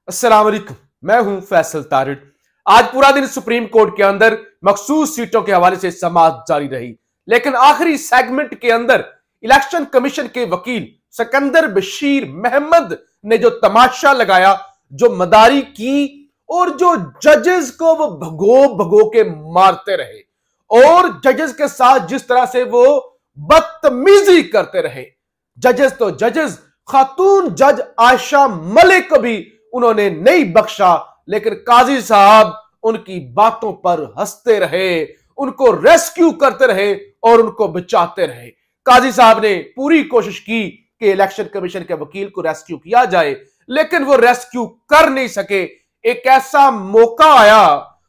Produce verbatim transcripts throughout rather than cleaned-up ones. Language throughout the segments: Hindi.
अस्सलाम वालेकुम, मैं हूं फैसल तारिड। आज पूरा दिन सुप्रीम कोर्ट के अंदर मखसूस सीटों के हवाले से समाअत जारी रही, लेकिन आखिरी सेगमेंट के अंदर इलेक्शन कमीशन के वकील सिकंदर बशीर महमद ने जो तमाशा लगाया, जो मदारी की और जो जजेस को वो भगो भगो के मारते रहे और जजेस के साथ जिस तरह से वो बदतमीजी करते रहे। जजेस तो जजेस, खातून जज आयशा मलिक को भी उन्होंने नहीं बख्शा, लेकिन काजी साहब उनकी बातों पर हंसते रहे, उनको रेस्क्यू करते रहे और उनको बचाते रहे। काजी साहब ने पूरी कोशिश की कि इलेक्शन कमीशन के वकील को रेस्क्यू किया जाए, लेकिन वो रेस्क्यू कर नहीं सके। एक ऐसा मौका आया,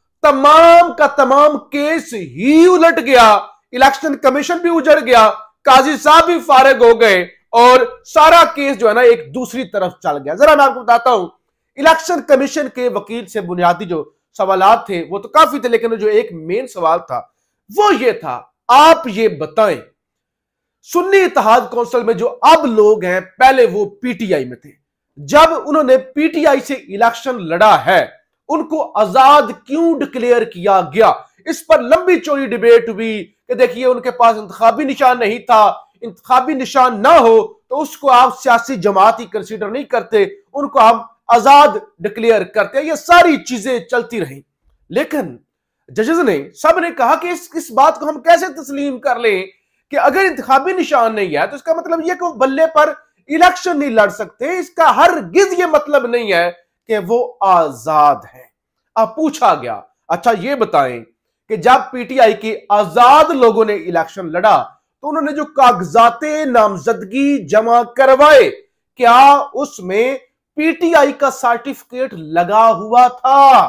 तमाम का तमाम केस ही उलट गया, इलेक्शन कमीशन भी उजड़ गया, काजी साहब भी फारिग हो गए और सारा केस जो है ना एक दूसरी तरफ चल गया। जरा मैं आपको बताता हूं, इलेक्शन कमीशन के वकील से बुनियादी जो सवालात थे वो तो काफी थे, लेकिन जो एक मेन सवाल था वो ये था, आप ये बताएं, सुन्नी इत्तेहाद कौंसिल में जो अब लोग हैं, पहले वो पीटीआई में थे, जब उन्होंने पीटीआई से इलेक्शन लड़ा है, उनको आजाद क्यों डिक्लेयर किया गया? इस पर लंबी चौड़ी डिबेट हुई कि देखिए उनके पास इंतखाबी निशान नहीं था, इंतखाबी निशान ना हो तो उसको आप सियासी जमात ही कंसीडर नहीं करते, उनको आप आजाद डिक्लेयर करते। ये सारी चीजें चलती रही, लेकिन जजेस ने सब ने कहा कि इस, इस बात को हम कैसे तस्लीम कर लें कि अगर इंतखाबी निशान नहीं है तो इसका मतलब यह कि बल्ले पर इलेक्शन नहीं लड़ सकते। इसका हरगिज ये मतलब नहीं है कि वो आजाद है। अब पूछा गया, अच्छा ये बताएं कि जब पीटीआई के आजाद लोगों ने इलेक्शन लड़ा तो उन्होंने जो कागजाते नामजदगी जमा करवाए, क्या उसमें पीटीआई का सर्टिफिकेट लगा हुआ था?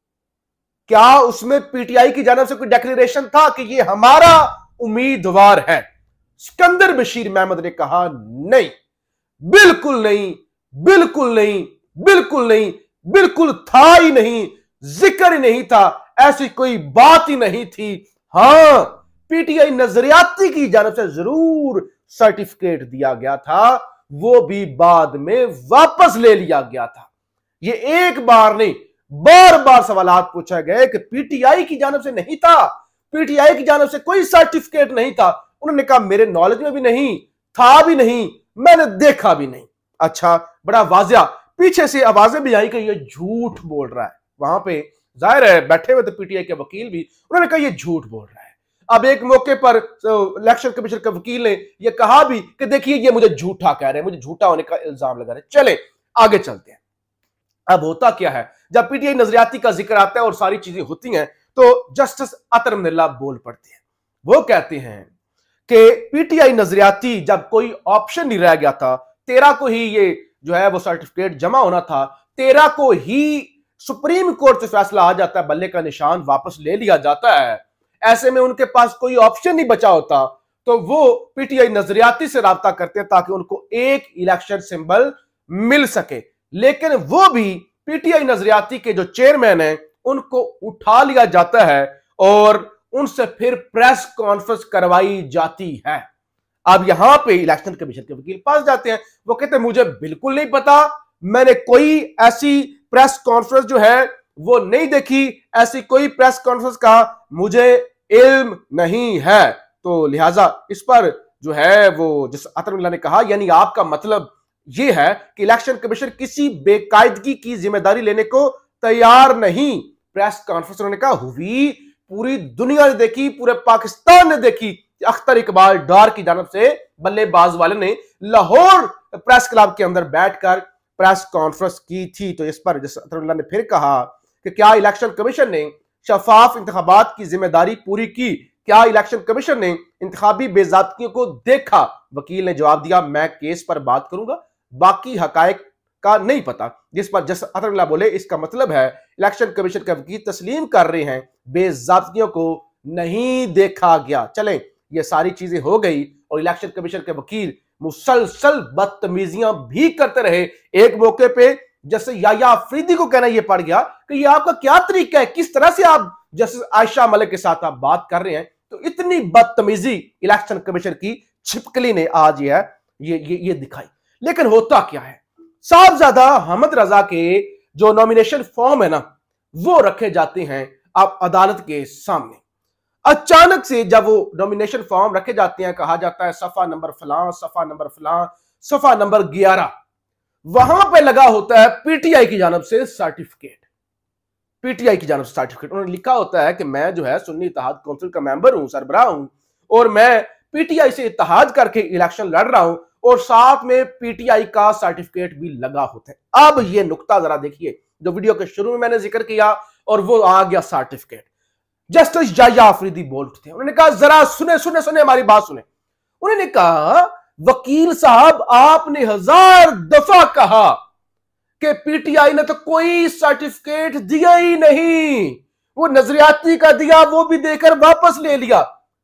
क्या उसमें पीटीआई की जानिब से कोई डिक्लेरेशन था कि ये हमारा उम्मीदवार है? सिकंदर बशीर महमद ने कहा नहीं, बिल्कुल नहीं, बिल्कुल नहीं, बिल्कुल नहीं, बिल्कुल था ही नहीं, जिक्र ही नहीं था, ऐसी कोई बात ही नहीं थी। हां, पीटीआई नजरियाती की जानिब से जरूर सर्टिफिकेट दिया गया था, वो भी बाद में वापस ले लिया गया था। ये एक बार नहीं, बार बार सवालात पूछा गए कि पीटीआई की जानिब से नहीं था, पीटीआई की जानिब से कोई सर्टिफिकेट नहीं था। उन्होंने कहा मेरे नॉलेज में भी नहीं था, भी नहीं, मैंने देखा भी नहीं। अच्छा, बड़ा वाजिया पीछे से आवाजें भी आई कि ये झूठ बोल रहा है। वहां पे जाहिर है बैठे हुए थे पीटीआई के वकील भी, उन्होंने कहा ये झूठ बोल रहा है। अब एक मौके पर इलेक्शन कमीशन के वकील ने यह कहा भी कि देखिए ये मुझे झूठा कह रहे हैं, मुझे झूठा होने का इल्जाम लगा रहे हैं। चले आगे चलते हैं। अब होता क्या है, जब पीटीआई नजरियाती का जिक्र आता है और सारी चीजें होती हैं तो जस्टिस अतर मिल्ला बोल पड़ते हैं। वो कहते हैं कि पीटीआई नजरियाती जब कोई ऑप्शन नहीं रह गया था, तेरह को ही ये जो है वो सर्टिफिकेट जमा होना था, तेरह को ही सुप्रीम कोर्ट से फैसला आ जाता है, बल्ले का निशान वापस ले लिया जाता है। ऐसे में उनके पास कोई ऑप्शन नहीं बचा होता, तो वो पीटीआई नजरियाती से राब्ता करते हैं ताकि उनको एक इलेक्शन सिंबल मिल सके। लेकिन वो भी पीटीआई नजरियाती के जो चेयरमैन हैं उनको उठा लिया जाता है और उनसे फिर प्रेस कॉन्फ्रेंस करवाई जाती है। अब यहां पे इलेक्शन कमीशन के वकील पास जाते हैं, वो कहते हैं मुझे बिल्कुल नहीं पता, मैंने कोई ऐसी प्रेस कॉन्फ्रेंस जो है वो नहीं देखी, ऐसी कोई प्रेस कॉन्फ्रेंस का मुझे इल्म नहीं है। तो लिहाजा इस पर जो है वो जिस अतरुल्लाह ने कहा, यानी आपका मतलब ये है कि इलेक्शन कमीशन किसी बेकायदगी की जिम्मेदारी लेने को तैयार नहीं। प्रेस कॉन्फ्रेंस उन्होंने कहा हुई, पूरी दुनिया ने देखी, पूरे पाकिस्तान ने देखी। अख्तर इकबाल डार की जानब से बल्लेबाज वाले ने लाहौर प्रेस क्लब के अंदर बैठकर प्रेस कॉन्फ्रेंस की थी। तो इस पर जिस अतरुल्लाह ने फिर कहा कि क्या इलेक्शन कमीशन ने शफाफ इंतखाबात की जिम्मेदारी पूरी की? क्या इलेक्शन कमीशन ने इंतखाबी बेज़ाब्तियों को देखा? वकील ने जवाब दिया मैं केस पर बात करूंगा, बाकी हकायक का नहीं पता। जिस पर जस अतरुल्लाह बोले इसका मतलब है इलेक्शन कमीशन के वकील तस्लीम कर रहे हैं बेज़ाब्तियों को नहीं देखा गया। चले ये सारी चीजें हो गई और इलेक्शन कमीशन के वकील मुसलसल बदतमीजियां भी करते रहे। एक मौके पे जैसे याया अफरीदी को कहना यह पड़ गया कि ये आपका क्या तरीका है, किस तरह से आप जस्टिस आयशा मलिक के साथ आप बात कर रहे हैं। तो इतनी बदतमीजी इलेक्शन कमीशन की छिपकली ने आज ये ये ये, ये दिखाई। लेकिन होता क्या है, साहबजादा हमद रजा के जो नॉमिनेशन फॉर्म है ना, वो रखे जाते हैं अब अदालत के सामने। अचानक से जब वो नॉमिनेशन फॉर्म रखे जाते हैं, कहा जाता है सफा नंबर फलां, सफा नंबर फलां, सफा नंबर ग्यारह, वहां पे लगा होता है पीटीआई की जानब से सर्टिफिकेट। पीटीआई की जानब से सर्टिफिकेट उन्होंने लिखा होता है कि मैं जो है सुन्नी इत्तेहाद काउंसिल का मेंबर हूं, सरबराह हूं, और मैं पीटीआई से इत्तेहाद करके इलेक्शन लड़ रहा हूं, और साथ में पीटीआई का सर्टिफिकेट भी लगा होता है। अब ये नुक्ता जरा देखिए जो वीडियो के शुरू में मैंने जिक्र किया, और वो आ गया सर्टिफिकेट। जस्टिस जाया आफरीदी बोल उठते हैं, उन्होंने कहा जरा सुने सुने सुने हमारी बात सुने। उन्होंने कहा वकील साहब आपने हजार दफा कहा कि पीटीआई ने तो कोई सर्टिफिकेट दिया ही नहीं, वो नजरियाती का दिया वो भी देकर वापस ले लिया।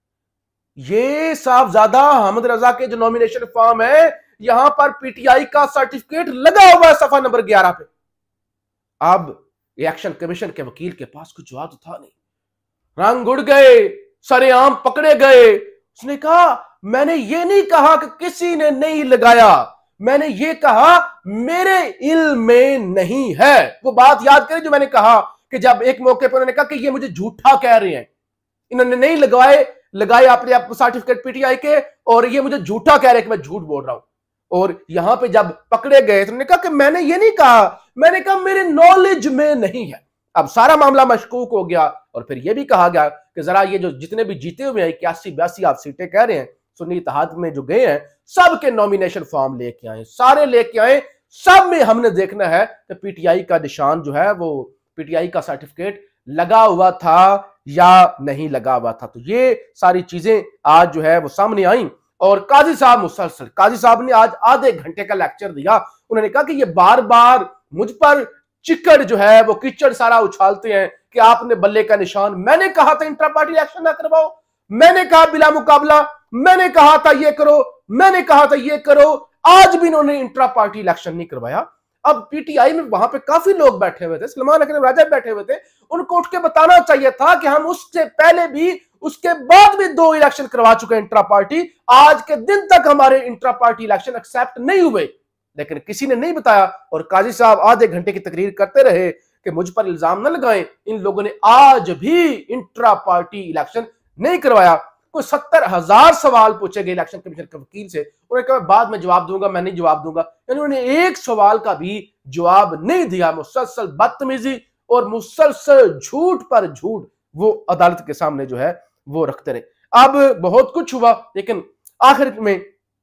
ये साहबजादा अहमद रजा के जो नॉमिनेशन फॉर्म है, यहां पर पीटीआई का सर्टिफिकेट लगा हुआ है सफा नंबर ग्यारह पे। अब इलेक्शन कमीशन के वकील के पास कुछ जवाब तो था नहीं, रंग उड़ गए, सरेआम पकड़े गए। उसने कहा मैंने ये नहीं कहा कि किसी ने नहीं लगाया, मैंने ये कहा मेरे इल्म में नहीं है। वो बात याद करें जो मैंने कहा कि जब एक मौके पर उन्होंने कहा कि ये मुझे झूठा कह रहे हैं, इन्होंने नहीं लगाए लगाए अपने आप सर्टिफिकेट पीटीआई के, और ये मुझे झूठा कह रहे हैं कि मैं झूठ बोल रहा हूं। और यहां पे जब पकड़े गए तो उन्होंने कहा कि मैंने ये नहीं कहा, मैंने कहा मेरे नॉलेज में नहीं है। अब सारा मामला मशकूक हो गया, और फिर यह भी कहा गया कि जरा ये जो जितने भी जीते हुए हैं इक्यासी बयासी आप सीटें कह रहे हैं सुन्नी इत्तेहाद में जो गए हैं, सबके नॉमिनेशन फॉर्म लेके आए, सारे लेके आए, सब में हमने देखना है कि पीटीआई का निशान जो है वो पीटीआई का सर्टिफिकेट लगा हुआ था या नहीं लगा हुआ था। तो ये सारी चीजें आज जो है वो सामने आई, और काजी साहब मुसलसल काजी साहब ने आज आधे घंटे का लेक्चर दिया। उन्होंने कहा कि ये बार बार मुझ पर चिकड़ जो है वो कीचड़ सारा उछालते हैं कि आपने बल्ले का निशान, मैंने कहा था इंट्रा पार्टी इलेक्शन ना करवाओ, मैंने कहा बिला मुकाबला, मैंने कहा था ये करो, मैंने कहा था ये करो। आज भी इन्होंने इंट्रा पार्टी इलेक्शन नहीं करवाया। अब पीटीआई में वहां पे काफी लोग बैठे हुए थे, सलमान अकरम राजा बैठे हुए थे, उनको उठ के बताना चाहिए था कि हम उससे पहले भी उसके बाद भी दो इलेक्शन करवा चुके हैं इंट्रा पार्टी, आज के दिन तक हमारे इंट्रा पार्टी इलेक्शन एक्सेप्ट नहीं हुए, लेकिन किसी ने नहीं बताया। और काजी साहब आधे घंटे की तकरीर करते रहे कि मुझ पर इल्जाम न लगाएं, इन लोगों ने आज भी इंट्रा पार्टी इलेक्शन नहीं करवाया। कोई सत्तर हजार सवाल पूछे गए इलेक्शन कमीशन के वकील से, उन्होंने कहा बाद में जवाब दूंगा, मैं नहीं जवाब दूंगा। यानी उन्होंने एक सवाल का भी जवाब नहीं दिया। मुसलसल बदतमीजी और मुसलसल झूठ पर झूठ वो अदालत के सामने जो है वो रखते रहे। अब बहुत कुछ हुआ, लेकिन आखिर में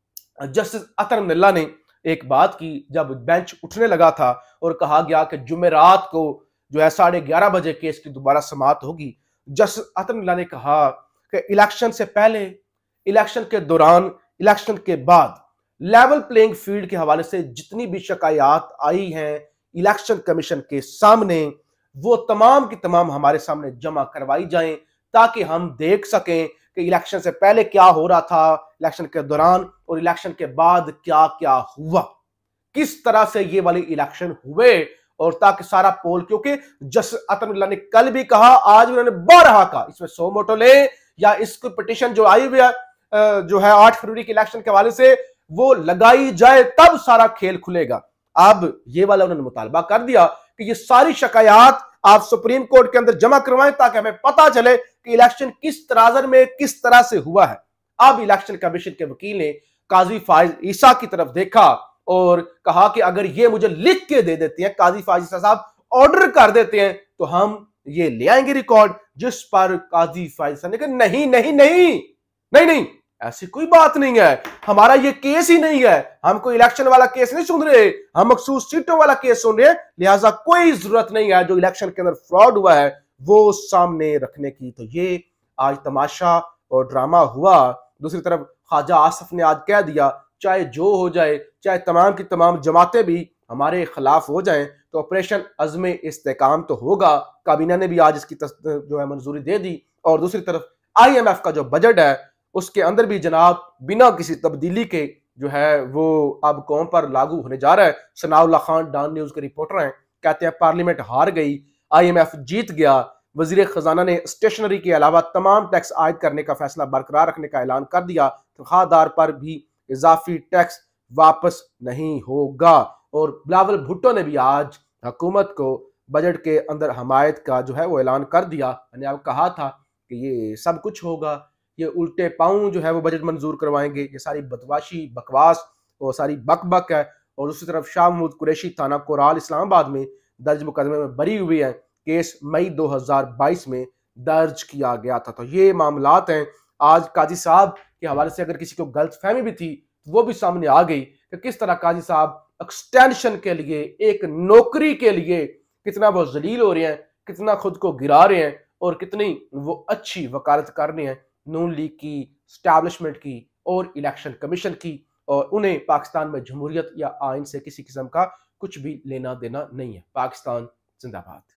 जस्टिस अतर मिल्ला ने एक बात की, जब बेंच उठने लगा था और कहा गया कि जुमेरात को जो है साढ़े ग्यारह बजे केस की दोबारा समाअत होगी, जस्टिस अतर मिल्ला ने कहा कि इलेक्शन से पहले, इलेक्शन के दौरान, इलेक्शन के बाद लेवल प्लेइंग फील्ड के हवाले से जितनी भी शिकायत आई हैं इलेक्शन कमीशन के सामने, वो तमाम की तमाम हमारे सामने जमा करवाई जाएं, ताकि हम देख सकें कि इलेक्शन से पहले क्या हो रहा था, इलेक्शन के दौरान और इलेक्शन के बाद क्या क्या हुआ, किस तरह से ये वाले इलेक्शन हुए, और ताकि सारा पोल, क्योंकि जस्टिस अतर मिल्ला ने कल भी कहा, आज भी उन्होंने बारहा कहा, इसमें सो मोटो ले या इसको पिटीशन जो आई हुई है जो है आठ फरवरी के इलेक्शन के हवाले से, वो लगाई जाए तब सारा खेल खुलेगा। अब ये वाला उन्होंने मुतालबा कर दिया कि ये सारी शिकायत आप सुप्रीम कोर्ट के अंदर जमा करवाएं, ताकि हमें पता चले कि इलेक्शन किस तराजर में किस तरह से हुआ है। अब इलेक्शन कमीशन के वकील ने काजी फाइज ईसा की तरफ देखा और कहा कि अगर ये मुझे लिख के दे देते हैं, काजी फाइज ईसा साहब ऑर्डर कर देते हैं, तो हम ये ले आएंगे रिकॉर्ड। जिस पर काजी फाइज ईसा ने कहा नहीं नहीं नहीं नहीं नहीं ऐसी कोई बात नहीं है, हमारा ये केस ही नहीं है, हम कोई इलेक्शन वाला केस नहीं सुन रहे, हम मखसूस सीटों वाला केस सुन रहे हैं, लिहाजा कोई जरूरत नहीं है जो इलेक्शन के अंदर फ्रॉड हुआ है वो सामने रखने की। तो ये आज तमाशा और ड्रामा हुआ। दूसरी तरफ ख्वाजा आसिफ ने आज कह दिया चाहे जो हो जाए, चाहे तमाम की तमाम जमातें भी हमारे खिलाफ हो जाएं, तो ऑपरेशन अज़्म इस्तेकाम तो होगा। काबीना ने भी आज इसकी जो है मंजूरी दे दी। और दूसरी तरफ आई एम एफ का जो बजट है उसके अंदर भी जनाब बिना किसी तब्दीली के जो है वो अब कौम पर लागू होने जा रहा है। सनाउल्ला खान डॉन न्यूज के रिपोर्टर हैं, कहते हैं पार्लियामेंट हार गई, आई एम एफ जीत गया, वजीर खजाना ने स्टेशनरी के अलावा तमाम टैक्स आयद करने का फैसला बरकरार रखने का ऐलान कर दिया, तनख्वाहदार पर भी इजाफी टैक्स वापस नहीं होगा। और बिलावल भुट्टो ने भी आज हुकूमत को बजट के अंदर हमायत का जो है वो ऐलान कर दिया। मैंने आपको कहा था कि ये सब कुछ होगा, ये उल्टे पाँव जो है वो बजट मंजूर करवाएंगे, ये सारी बदमाशी बकवास और सारी बक-बक है। और दूसरी तरफ शाह महमूद कुरैशी थाना कोराल इस्लामाबाद में दर्ज मुकदमे में बरी हुई है। केस मई दो हज़ार बाईस में दर्ज किया गया था। तो ये मामलात हैं। आज काजी साहब के हवाले से अगर किसी को गलतफहमी भी थी, वो भी सामने आ गई कि किस तरह काजी साहब एक्सटेंशन के लिए, एक नौकरी के लिए कितना वो जलील हो रहे हैं, कितना खुद को गिरा रहे हैं और कितनी वो अच्छी वकालत कर रहे हैं नून लीग की, स्टैब्लिशमेंट की और इलेक्शन कमीशन की। और उन्हें पाकिस्तान में जमहूरियत या आइन से किसी किस्म का कुछ भी लेना देना नहीं है। पाकिस्तान जिंदाबाद।